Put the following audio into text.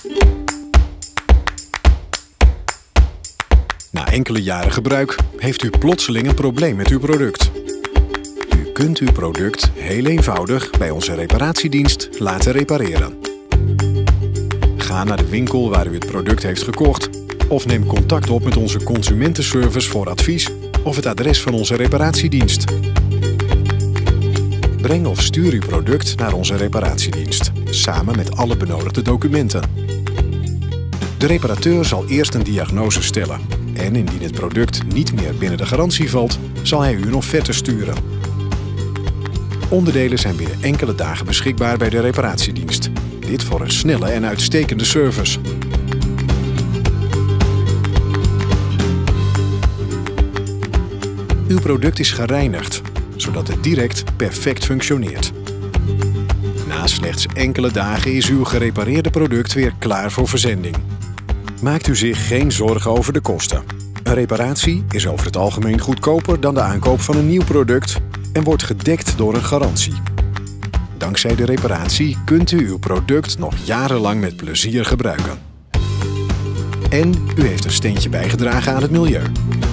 Na enkele jaren gebruik heeft u plotseling een probleem met uw product. U kunt uw product heel eenvoudig bij onze reparatiedienst laten repareren. Ga naar de winkel waar u het product heeft gekocht of neem contact op met onze consumentenservice voor advies of het adres van onze reparatiedienst. Breng of stuur uw product naar onze reparatiedienst, samen met alle benodigde documenten. De reparateur zal eerst een diagnose stellen en indien het product niet meer binnen de garantie valt, zal hij u een offerte sturen. Onderdelen zijn binnen enkele dagen beschikbaar bij de reparatiedienst. Dit voor een snelle en uitstekende service. Uw product is gereinigd, zodat het direct perfect functioneert. Na slechts enkele dagen is uw gerepareerde product weer klaar voor verzending. Maakt u zich geen zorgen over de kosten. Een reparatie is over het algemeen goedkoper dan de aankoop van een nieuw product en wordt gedekt door een garantie. Dankzij de reparatie kunt u uw product nog jarenlang met plezier gebruiken. En u heeft een steentje bijgedragen aan het milieu.